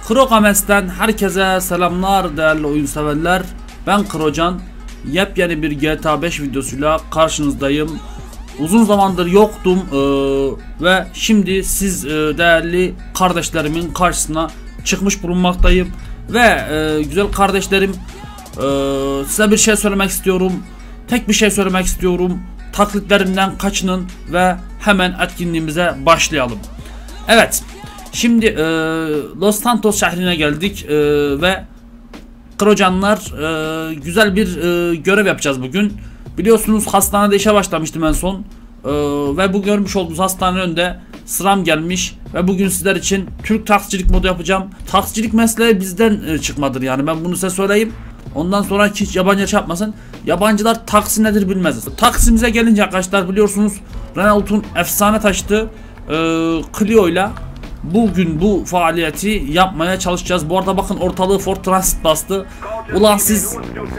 Krogames'ten herkese selamlar değerli oyun severler. Ben Krocan. Yepyeni bir GTA 5 videosuyla karşınızdayım. Uzun zamandır yoktum ve şimdi siz değerli kardeşlerimin karşısına çıkmış bulunmaktayım. Ve güzel kardeşlerim, size bir şey söylemek istiyorum. Tek bir şey söylemek istiyorum. Taklitlerimden kaçının ve hemen etkinliğimize başlayalım. Evet. Şimdi Los Santos şehrine geldik ve Krocanlar güzel bir görev yapacağız bugün. Biliyorsunuz hastanede işe başlamıştım en son ve bu görmüş olduğunuz hastanenin önünde sıram gelmiş ve bugün sizler için Türk taksicilik modu yapacağım. Taksicilik mesleği bizden çıkmadır, yani ben bunu size söyleyeyim. Ondan sonra hiç yabancı çarpmasın. Yabancılar taksi nedir bilmez. Taksimize gelince arkadaşlar, biliyorsunuz Renault'un efsane taşıtı Clio ile bugün bu faaliyeti yapmaya çalışacağız. Bu arada bakın, ortalığı Ford Transit bastı. Ulan siz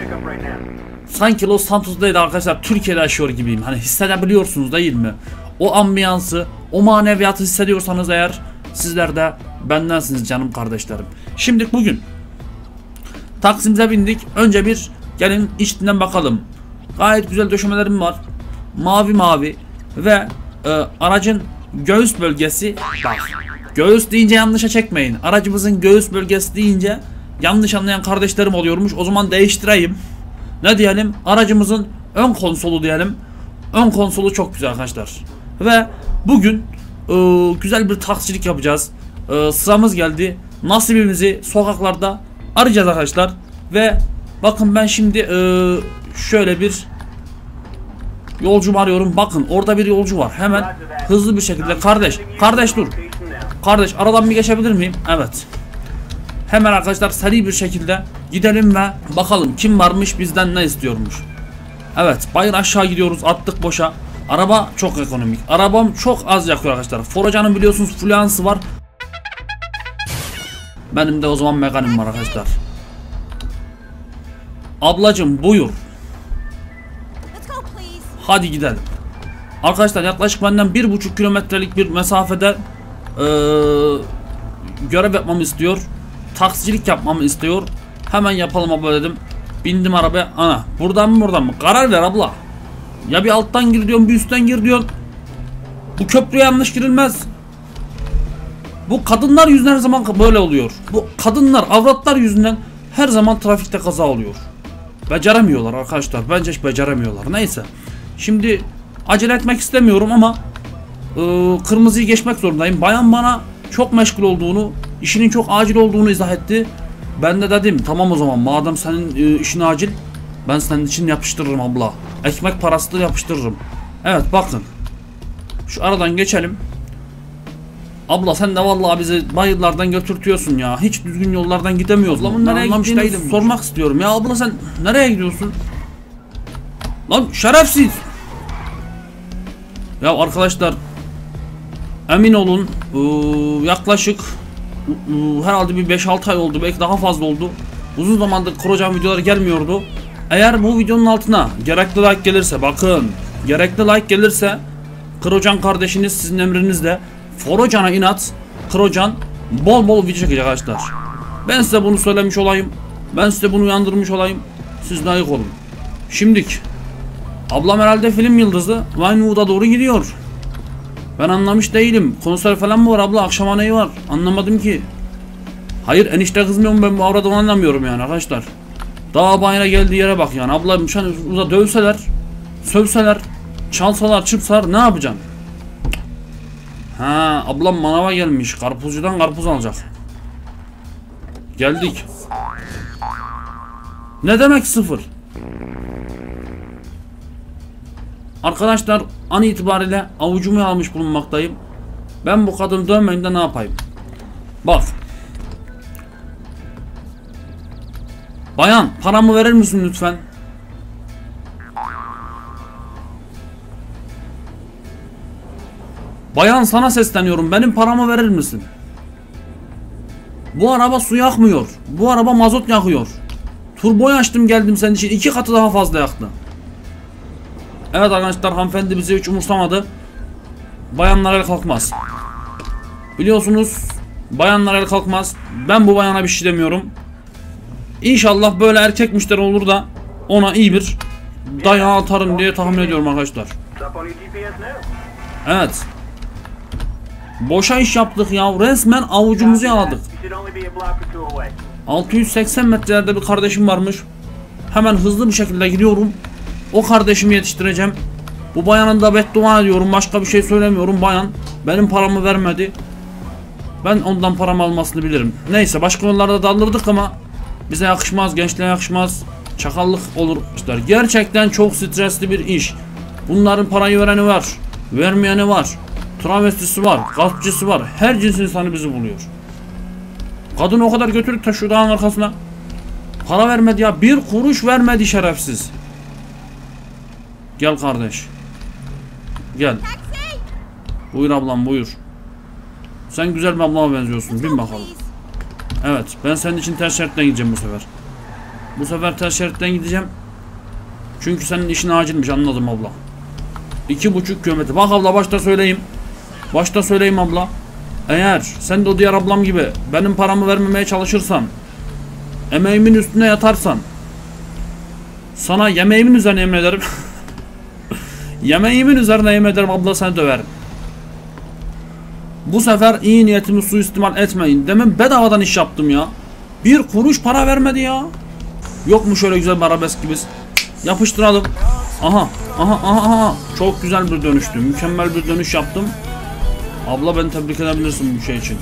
sanki Los Santos'daydı arkadaşlar, Türkiye'de yaşıyor gibiyim. Hani hissedebiliyorsunuz değil mi? O ambiyansı, o maneviyatı hissediyorsanız eğer, sizler de bendensiniz canım kardeşlerim. Şimdi bugün taksimize bindik. Önce bir gelin içinden bakalım. Gayet güzel döşemelerim var. Mavi mavi ve aracın göğüs bölgesi, bak, göğüs deyince yanlışa çekmeyin. Aracımızın göğüs bölgesi deyince yanlış anlayan kardeşlerim oluyormuş. O zaman değiştireyim. Ne diyelim? Aracımızın ön konsolu diyelim. Ön konsolu çok güzel arkadaşlar. Ve bugün güzel bir taksicilik yapacağız. Sıramız geldi. Nasibimizi sokaklarda arayacağız arkadaşlar. Ve bakın, ben şimdi şöyle bir yolcumu arıyorum. Bakın, orada bir yolcu var. Hemen hızlı bir şekilde, kardeş dur. Kardeş, aradan bir geçebilir miyim? Evet. Hemen arkadaşlar seri bir şekilde gidelim ve bakalım kim varmış, bizden ne istiyormuş. Evet, bayır aşağı gidiyoruz, attık boşa. Araba çok ekonomik. Arabam çok az yakıyor arkadaşlar. Foroca'nın biliyorsunuz fluansı var. Benim de o zaman Megane'm var arkadaşlar. Ablacım buyur. Hadi gidelim. Arkadaşlar yaklaşık benden 1,5 kilometrelik bir mesafede görev yapmamı istiyor. Taksicilik yapmamı istiyor. Hemen yapalım abla dedim. Bindim arabaya. Ana, buradan mı buradan mı? Karar ver abla. Ya bir alttan gir diyorsun, bir üstten gir diyorsun. Bu köprüye yanlış girilmez. Bu kadınlar yüzünden her zaman böyle oluyor. Bu kadınlar, avratlar yüzünden her zaman trafikte kaza oluyor. Beceremiyorlar arkadaşlar. Bence hiç beceremiyorlar. Neyse. Şimdi acele etmek istemiyorum ama kırmızıyı geçmek zorundayım. Bayan bana çok meşgul olduğunu, işinin çok acil olduğunu izah etti. Ben de dedim tamam, o zaman madem senin işin acil, ben senin için yapıştırırım abla. Ekmek parası da yapıştırırım. Evet bakın, şu aradan geçelim. Abla sen de vallahi bizi bayırlardan götürtüyorsun ya. Hiç düzgün yollardan gidemiyoruz. Ablamın nereye gittiğini sormak istiyorum. Ya abla sen nereye gidiyorsun? Lan şerefsiz. Ya arkadaşlar, emin olun yaklaşık herhalde bir 5-6 ay oldu, belki daha fazla oldu. Uzun zamandır Krocan videoları gelmiyordu. Eğer bu videonun altına gerekli like gelirse, bakın, gerekli like gelirse Krocan kardeşiniz sizin emrinizde Forocan'a inat, Krocan bol bol video çekecek arkadaşlar. Ben size bunu söylemiş olayım. Ben size bunu uyandırmış olayım. Siz layık olun. Şimdik ablam herhalde film yıldızı Vinewood'a doğru gidiyor. Ben anlamış değilim. Konser falan mı var abla? Akşama neyi var? Anlamadım ki. Hayır, enişte kızmıyorum, ben bu avradan anlamıyorum yani arkadaşlar. Dağ bayına geldiği yere bak yani. Ablam şu an burada dövseler, sövseler, çalsalar, çırpsalar ne yapacaksın? Ha, ablam manava gelmiş. Karpuzcudan karpuz alacak. Geldik. Ne demek sıfır? Arkadaşlar an itibariyle avucumu almış bulunmaktayım. Ben bu kadını dövmeyeyim de ne yapayım? Bak. Bayan, paramı verir misin lütfen? Bayan, sana sesleniyorum. Benim paramı verir misin? Bu araba su yakmıyor. Bu araba mazot yakıyor. Turboyu açtım geldim senin için. 2 katı daha fazla yaktı. Evet arkadaşlar, hanımefendi bizi hiç umursamadı. Bayanlar el kalkmaz. Biliyorsunuz Bayanlar el kalkmaz. Ben bu bayana bir şey demiyorum. İnşallah böyle erkek müşteri olur da ona iyi bir dayağı atarım diye tahmin ediyorum arkadaşlar. Evet. Boşa iş yaptık ya. Resmen avucumuzu yaladık. 680 metrelerde bir kardeşim varmış. Hemen hızlı bir şekilde gidiyorum. O kardeşimi yetiştireceğim. Bu bayanın da beddua ediyorum. Başka bir şey söylemiyorum. Bayan benim paramı vermedi. Ben ondan paramı almasını bilirim. Neyse, başka konularda daldırdık ama bize yakışmaz, gençliğe yakışmaz. Çakallık olur işte. Gerçekten çok stresli bir iş. Bunların parayı vereni var, vermeyeni var. Travestisi var, gaspçısı var. Her cins insanı bizi buluyor. Kadın o kadar götürüp taşıyor dağın arkasına. Para vermedi ya. Bir kuruş vermedi şerefsiz. Gel kardeş. Gel. Buyur ablam, buyur. Sen güzel bir ablama benziyorsun. Bin bakalım. Evet, ben senin için ters şeritten gideceğim bu sefer. Bu sefer ters şeritten gideceğim. Çünkü senin işin acilmiş, anladım abla. 2,5 kilometre. Bak abla, başta söyleyeyim. Başta söyleyeyim abla. Eğer sen de o diğer ablam gibi benim paramı vermemeye çalışırsan, emeğimin üstüne yatarsan, sana yemeğimin üzerine yemin ederim. Yemeğimin üzerine yemin ederim abla, seni döverim. Bu sefer iyi niyetimi suistimal etmeyin. Demin bedavadan iş yaptım ya. Bir kuruş para vermedi ya. Yok mu şöyle güzel bir arabesk gibi? Yapıştıralım. Aha, aha, aha, aha. Çok güzel bir dönüştü. Mükemmel bir dönüş yaptım. Abla, beni tebrik edebilirsin bu şey için.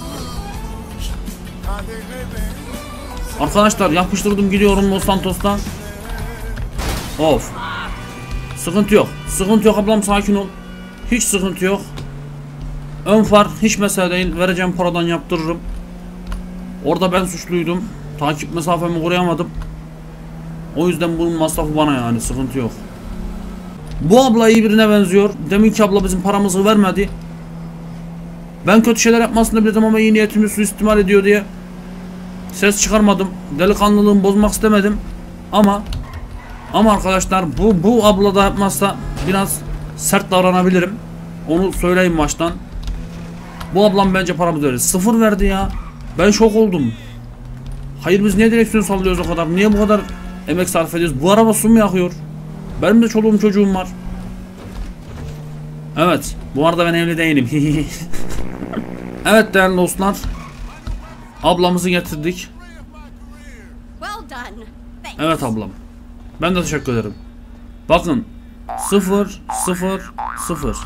Arkadaşlar, yapıştırdım, gidiyorum Los Santos'tan. Of. Sıkıntı yok. Sıkıntı yok ablam, sakin ol. Hiç sıkıntı yok. Ön far hiç mesele değil. Vereceğim paradan yaptırırım. Orada ben suçluydum. Takip mesafemi koruyamadım. O yüzden bunun masrafı bana, yani sıkıntı yok. Bu abla iyi birine benziyor. Deminki abla bizim paramızı vermedi. Ben kötü şeyler yapmasını bildim ama iyi niyetimi suistimal ediyor diye ses çıkarmadım. Delikanlılığımı bozmak istemedim. Ama arkadaşlar, bu abla da yapmazsa biraz sert davranabilirim. Onu söyleyeyim baştan. Bu ablam bence paramızı verir. 0 verdi ya. Ben şok oldum. Hayır, biz niye direksiyon sallıyoruz o kadar? Niye bu kadar emek sarf ediyoruz? Bu araba su mu yakıyor? Benim de çoluğum çocuğum var. Evet. Bu arada ben evli değilim. Evet değerli dostlar. Ablamızı getirdik. Evet ablam. Ben de teşekkür ederim. Bakın. 0 0 0.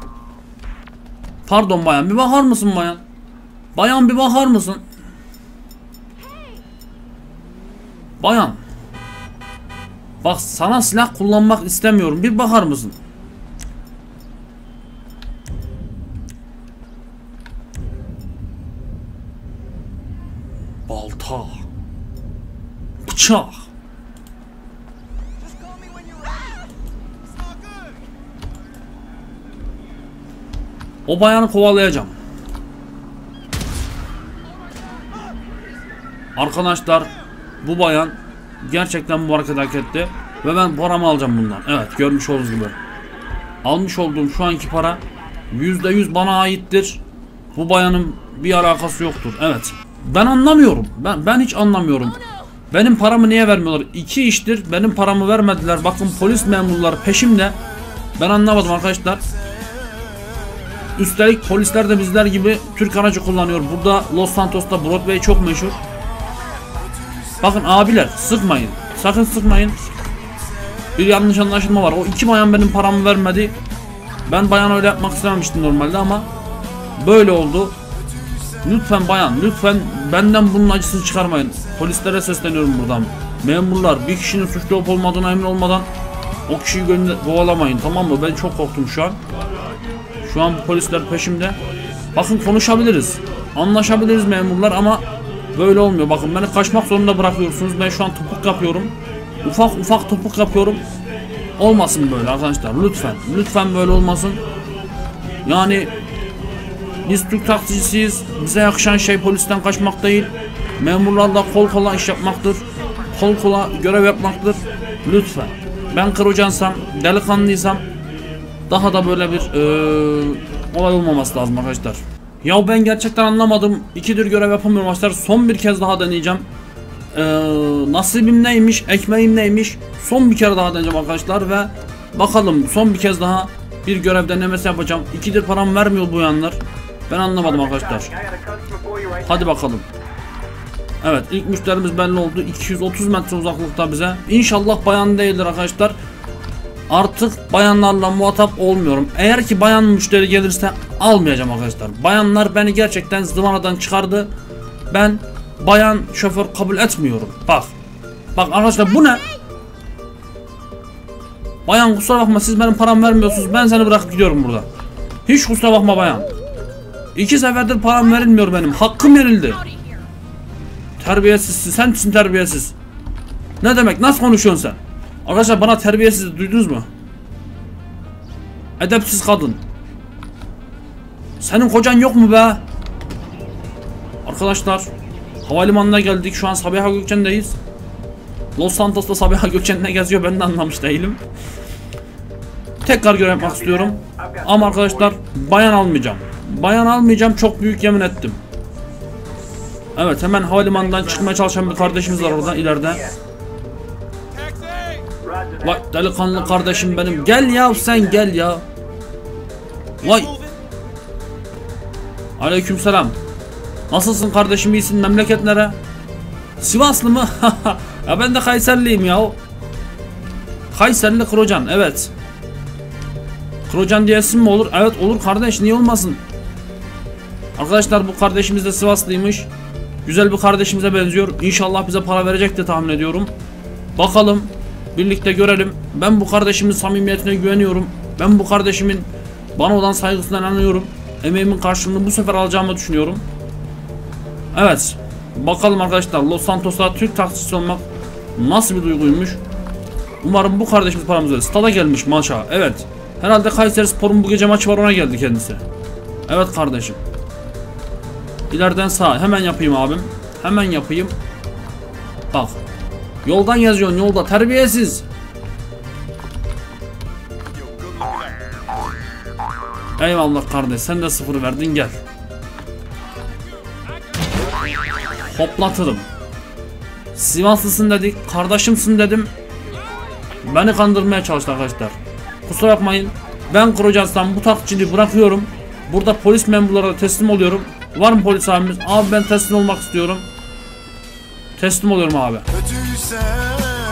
Pardon bayan, bir bakar mısın bayan? Bayan, bir bakar mısın? Bayan. Bak, sana silah kullanmak istemiyorum. Bir bakar mısın? Balta. Bıçak. O bayanı kovalayacağım. Arkadaşlar, bu bayan gerçekten bu hareket hak etti. Ve ben paramı alacağım bundan. Evet, görmüş olduğunuz gibi. Almış olduğum şu anki para %100 bana aittir. Bu bayanın bir alakası yoktur. Evet. Ben anlamıyorum. Ben hiç anlamıyorum. Benim paramı niye vermiyorlar? 2 iştir benim paramı vermediler. Bakın, polis memurları peşimde. Ben anlamadım arkadaşlar. Üstelik polisler de bizler gibi Türk aracı kullanıyor. Burada Los Santos'ta Broadway çok meşhur. Bakın abiler, sıkmayın. Sakın sıkmayın. Bir yanlış anlaşılma var. O 2 bayan benim paramı vermedi. Ben bayan öyle yapmak istememiştim normalde ama böyle oldu. Lütfen bayan, lütfen benden bunun acısını çıkarmayın. Polislere sesleniyorum buradan. Memurlar, bir kişinin suçlu olup olmadığına emin olmadan o kişiyi kovalamayın, tamam mı? Ben çok korktum şu an. Şu an polisler peşimde. Bakın, konuşabiliriz, anlaşabiliriz memurlar ama böyle olmuyor. Bakın, beni kaçmak zorunda bırakıyorsunuz. Ben şu an topuk yapıyorum. Ufak ufak topuk yapıyorum. Olmasın böyle arkadaşlar, lütfen. Lütfen böyle olmasın. Yani biz Türk taksicisiyiz. Bize yakışan şey polisten kaçmak değil. Memurlarla kol kola iş yapmaktır. Kol kola görev yapmaktır. Lütfen. Ben kırocansam, delikanlıysam daha da böyle bir olay olmaması lazım arkadaşlar. Ya ben gerçekten anlamadım. 2'dir görev yapamıyorum arkadaşlar. Son bir kez daha deneyeceğim. Nasibim neymiş, ekmeğim neymiş. Son bir kere daha deneyeceğim arkadaşlar ve bakalım son bir kez daha bir görev denemesi yapacağım. 2'dir param vermiyor bu yanlar. Ben anlamadım arkadaşlar. Hadi bakalım. Evet, ilk müşterimiz belli oldu. 230 metre uzaklıkta bize. İnşallah bayan değildir arkadaşlar. Artık bayanlarla muhatap olmuyorum. Eğer ki bayan müşteri gelirse almayacağım arkadaşlar. Bayanlar beni gerçekten zıvanadan çıkardı. Ben bayan şoför kabul etmiyorum. Bak. Bak arkadaşlar, bu ne? Bayan kusura bakma, siz benim param vermiyorsunuz. Ben seni bırakıp gidiyorum burada. Hiç kusura bakma bayan. 2 seferdir param verilmiyor benim. Hakkım yerildi. Terbiyesizsin. Sen misin terbiyesiz? Ne demek? Nasıl konuşuyorsun sen? Arkadaşlar bana terbiyesiz duydunuz mu? Edepsiz kadın. Senin kocan yok mu be? Arkadaşlar havalimanına geldik. Şu an Sabiha Gökçen'deyiz. Los Santos'ta Sabiha Gökçen ne geziyor ben de anlamış değilim. Tekrar görev yapmak istiyorum. Ama arkadaşlar bayan almayacağım. Bayan almayacağım, çok büyük yemin ettim. Evet, hemen havalimanından çıkmaya çalışan bir kardeşimiz var orada ileride. Vay delikanlı kardeşim benim. Gel ya, sen gel ya. Vay. Aleykümselam. Nasılsın kardeşim, iyisin? Memleket nere? Sivaslı mı? Ya ben de Kayserliyim ya. Kayserli Krocan, evet. Krocan diye isim mi olur? Evet olur kardeş, niye olmasın? Arkadaşlar bu kardeşimiz de Sivaslıymış. Güzel bir kardeşimize benziyor. İnşallah bize para verecek de tahmin ediyorum. Bakalım, birlikte görelim. Ben bu kardeşimin samimiyetine güveniyorum. Ben bu kardeşimin bana olan saygısından inanıyorum. Emeğimin karşılığını bu sefer alacağımı düşünüyorum. Evet. Bakalım arkadaşlar, Los Santos'ta Türk taksicisi olmak nasıl bir duyguymuş. Umarım bu kardeşimiz paramızı verir. Stada gelmiş maça. Evet. Herhalde Kayserispor'un bu gece maçı var, ona geldi kendisi. Evet kardeşim. İleriden sağ. Hemen yapayım abim. Hemen yapayım. Bak. Yoldan yazıyorsun, yolda. Terbiyesiz. Eyvallah kardeş. Sen de 0 verdin, gel. Hoplatırım. Sivaslısın dedik. Kardeşimsin dedim. Beni kandırmaya çalıştı arkadaşlar. Kusura bakmayın. Ben Krocans'tan bu taksiciliği bırakıyorum. Burada polis memurlarına teslim oluyorum. Var mı polis abimiz? Abi ben teslim olmak istiyorum. Teslim oluyorum abi.